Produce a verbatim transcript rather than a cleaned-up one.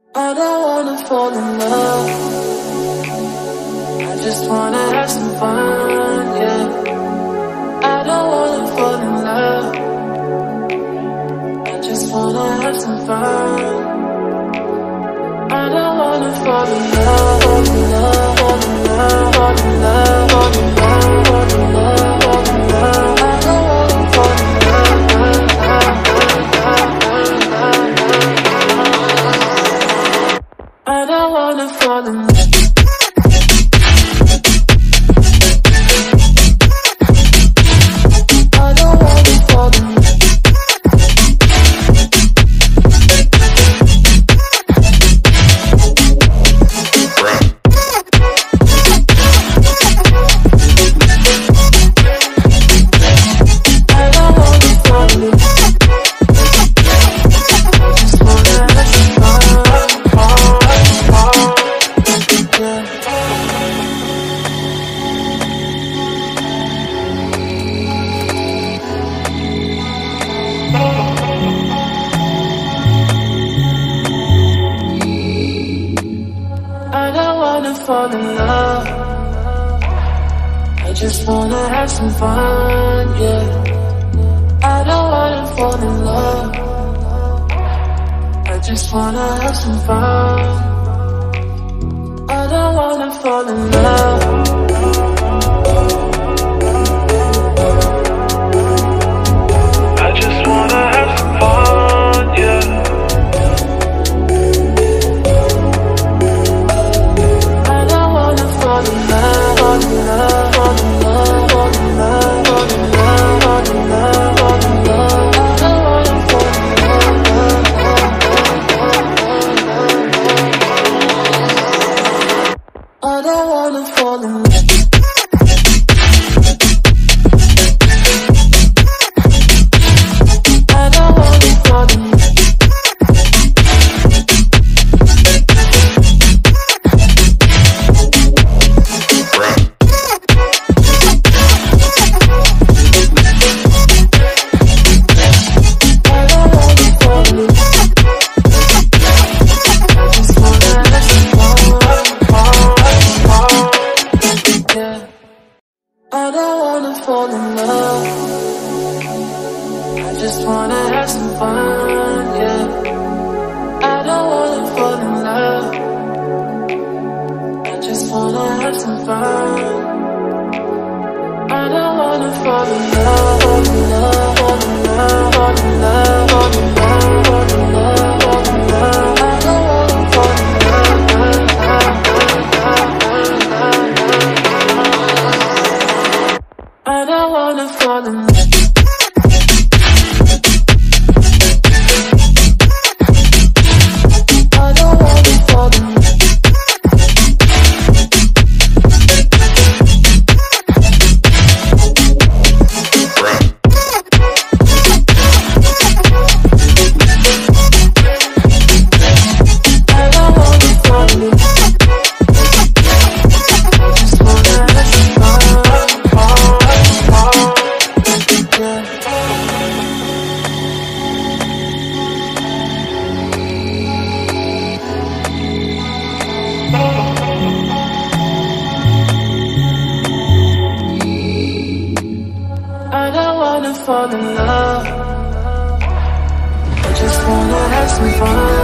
I don't wanna fall in love. I just wanna have some fun, yeah. I don't wanna fall in love. I just wanna have some fun. I don't wanna fall in love, fall in love, fall in love, fall in love, fall in love, fall in love, fall in love. I don't wanna fall in love. I don't wanna fall in love. Fall in love. I just wanna have some fun, yeah. I don't wanna fall in love. I just wanna have some fun. I don't wanna fall in love. I just wanna have some fun, yeah. Fall in love, fall in love, fall in love, fall in love, fall in love, fall in love, fall in love. I don't wanna fall in love. I don't wanna fall in love. I don't wanna fall in love. I don't wanna fall in love. I just wanna have some fun, yeah. I don't wanna fall in love. I just wanna have some fun. I don't wanna fall in love, fall in love, fall in love, fall in love, fall in love, fall in love, fall in love. I don't wanna fall in love. I don't wanna fall in love. I don't wanna fall in love. I don't wanna fall in love. I just wanna have some fun.